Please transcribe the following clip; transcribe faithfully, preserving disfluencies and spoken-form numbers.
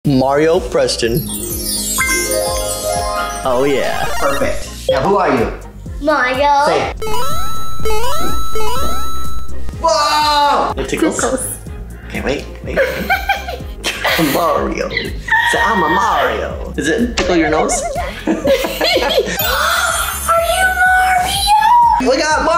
Mario Preston. Oh yeah. Perfect. Now who are you? Mario. Say. Whoa! It tickles. Okay, wait, wait. I'm Mario. So I'm a Mario. Does it tickle your nose? Are you Mario? We got